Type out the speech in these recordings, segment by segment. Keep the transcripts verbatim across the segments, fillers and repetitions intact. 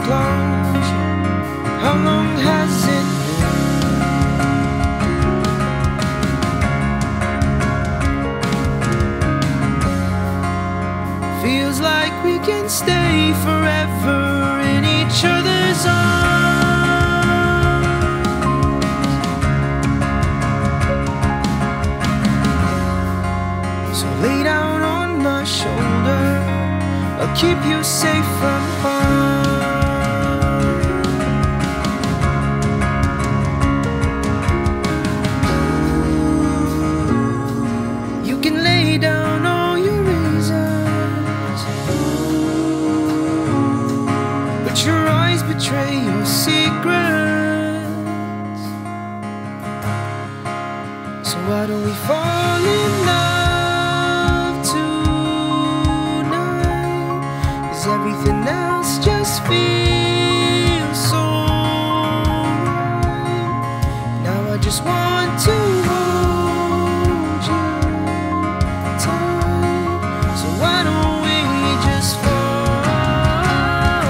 closure. How long has it been? Feels like we can stay forever in each other's arms. So lay down on my shoulder, I'll keep you safe from harm. You can lay down all your reasons, but your eyes betray your secrets. So why don't we fall in love tonight? 'Cause everything else just feels so right. Now I just want to hold you tight. So why don't we just fall?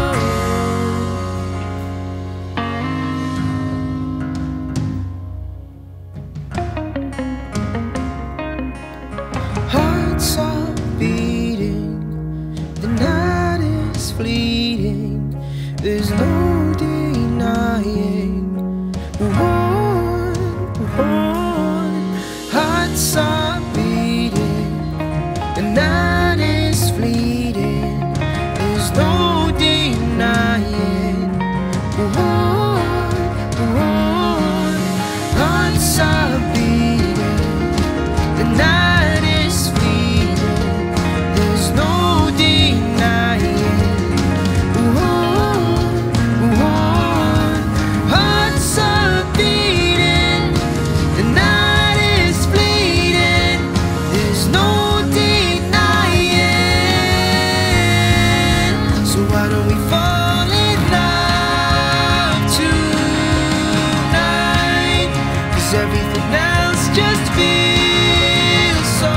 Hearts are beating, the night is fleeting, there's no denying who won, who won. Hearts are beating, the night is fleeting, there's no denying who won, who won. Hearts are beating, the night is fleeting, there's no denying who won, who won. Hearts are beating, the night is fleeting, there's no denying. So why don't we fall in love tonight? 'Cause everything else just feels so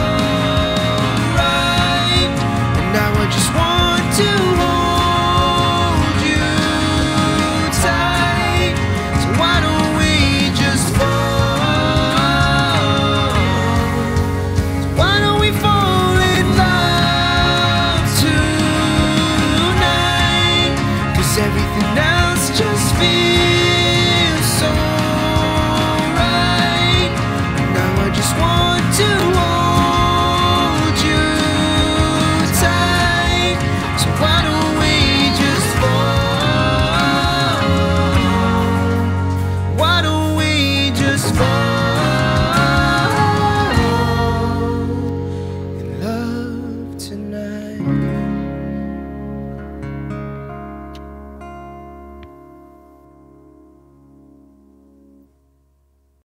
right. And now I just want to hold you tight. So why don't we just fall? So why don't we fall in love tonight? 'Cause everything else